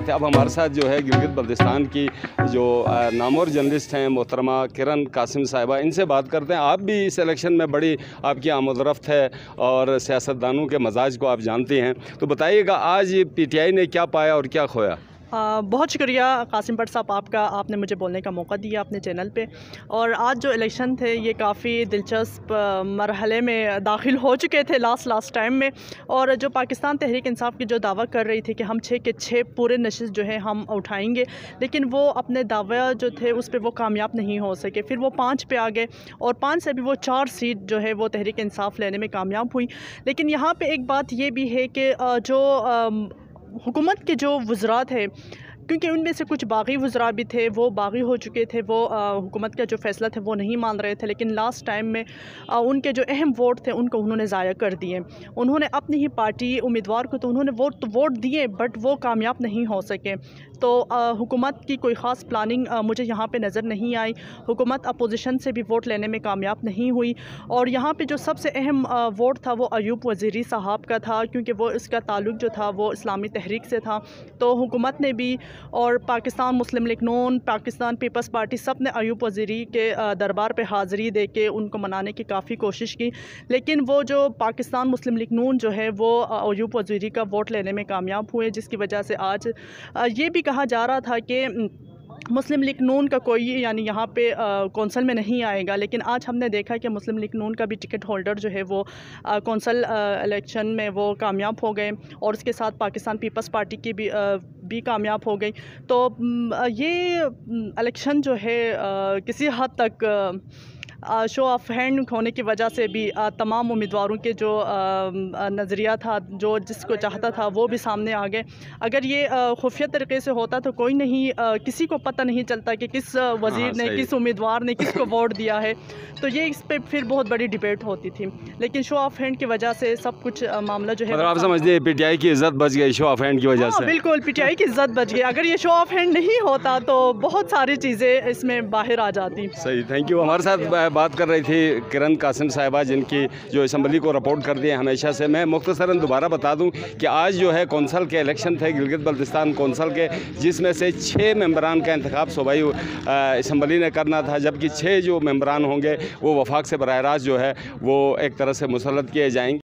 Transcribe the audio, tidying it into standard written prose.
थे। अब हमारे साथ जो है गिलगित बल्तिस्तान की जो नामवर जर्नलिस्ट हैं मोहतरमा किरण कासिम साहिबा, इनसे बात करते हैं। आप भी इस इलेक्शन में बड़ी आपकी आमद-ओ-रफ्त है और सियासतदानों के मजाज को आप जानती हैं, तो बताइएगा आज PTI ने क्या पाया और क्या खोया? बहुत शुक्रिया कासिम भट्ट साहब आपका, आपने मुझे बोलने का मौका दिया अपने चैनल पे। और आज जो इलेक्शन थे ये काफ़ी दिलचस्प मरहले में दाखिल हो चुके थे लास्ट टाइम में। और जो पाकिस्तान तहरीक इंसाफ की जो दावा कर रही थी कि हम 6 के 6 पूरे नशिस्त जो है हम उठाएंगे, लेकिन वो अपने दावे जो थे उस पर वो कामयाब नहीं हो सके। फिर वो 5 पे आ गए और 5 से भी वो 4 सीट जो है वो तहरीक इंसाफ लेने में कामयाब हुई। लेकिन यहाँ पर एक बात ये भी है कि जो हुकूमत के जो वज़रा थे, क्योंकि उनमें से कुछ बागी वज़रा भी थे, वो बागी हो चुके थे, वो हुकूमत का जो फ़ैसला थे वो नहीं मान रहे थे। लेकिन लास्ट टाइम में उनके जो अहम वोट थे उनको उन्होंने ज़ाया कर दिए। उन्होंने अपनी ही पार्टी उम्मीदवार को तो उन्होंने वोट दिए, बट वो कामयाब नहीं हो सके। तो हुकूमत की कोई ख़ास प्लानिंग मुझे यहाँ पे नज़र नहीं आई। हुकूमत अपोजिशन से भी वोट लेने में कामयाब नहीं हुई। और यहाँ पे जो सबसे अहम वोट था वो अयूब वज़ीरी साहब का था, क्योंकि वो इसका ताल्लुक़ जो था वो इस्लामी तहरीक से था। तो हुकूमत ने भी और Pakistan Muslim League Noon, Pakistan Peoples Party, सब ने अयूब वज़ीरी के दरबार पे हाज़िरी दे के उनको मनाने की काफ़ी कोशिश की। लेकिन वो जो पाकिस्तान मुस्लिम लीग नून जो है वो अयूब वज़ीरी का वोट लेने में कामयाब हुए, जिसकी वजह से आज ये भी कहा जा रहा था कि मुस्लिम लीग नून का कोई यानी यहाँ पे कौंसल में नहीं आएगा। लेकिन आज हमने देखा कि मुस्लिम लीग नून का भी टिकट होल्डर जो है वो कौंसल इलेक्शन में वो कामयाब हो गए, और उसके साथ पाकिस्तान पीपल्स पार्टी की भी कामयाब हो गई। तो ये इलेक्शन जो है किसी हद तक शो ऑफ हैंड होने की वजह से भी तमाम उम्मीदवारों के जो नज़रिया था, जो जिसको चाहता था वो भी सामने आ गए। अगर ये खुफिया तरीके से होता तो कोई नहीं, किसी को पता नहीं चलता कि किस वज़ीर ने, किस उम्मीदवार ने किसको वोट दिया है। तो ये इस पर फिर बहुत बड़ी डिबेट होती थी। लेकिन शो ऑफ हैंड की वजह से सब कुछ मामला जो है, मतलब आप समझते हैं PTI की इज़्ज़त बच गई शो ऑफ हैंड की वजह से? बिल्कुल PTI की इज़्ज़त बच गई। अगर ये शो ऑफ हैंड नहीं होता तो बहुत सारी चीज़ें इसमें बाहर आ जाती। सही, थैंक यू। हमारे साथ बात कर रही थी किरण कासिम साहिबा, जिनकी जो असम्बली को रिपोर्ट कर दिए हमेशा से। मैं मुख्तसरन दोबारा बता दूं कि आज जो है कौंसल के इलेक्शन थे गिलगित बल्तिस्तान कौंसल के, जिसमें से 6 मेंबरान का इंतखाब सूबाई असम्बली ने करना था, जबकि 6 जो मेंबरान होंगे वो वफाक से बराह रास्त जो है वो एक तरह से मुसल्लत किए जाएंगे।